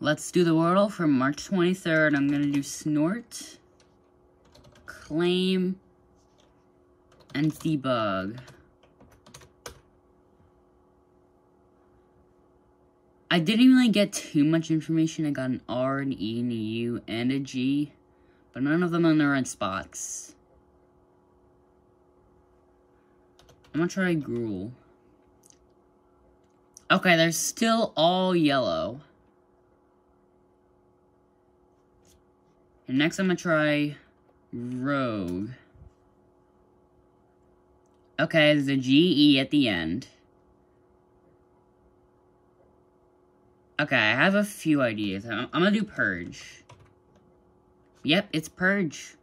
let's do the Wordle for March 23rd. I'm gonna do snort, claim, and debug. I didn't really get too much information. I got an R, an E, and a U, and a G, but none of them in the right spots. I'm gonna try gruel. Okay, they're still all yellow. And next I'm gonna try rogue. Okay, there's a G-E at the end. Okay, I have a few ideas. I'm gonna do purge. Yep, it's purge.